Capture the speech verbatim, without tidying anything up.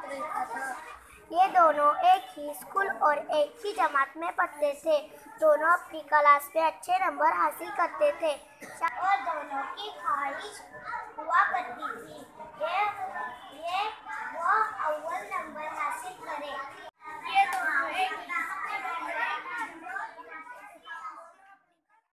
रहता था। ये दोनों एक ही स्कूल और एक ही जमात में पढ़ते थे। दोनों अपनी क्लास में अच्छे नंबर हासिल करते थे और दोनों की ख्वाहिश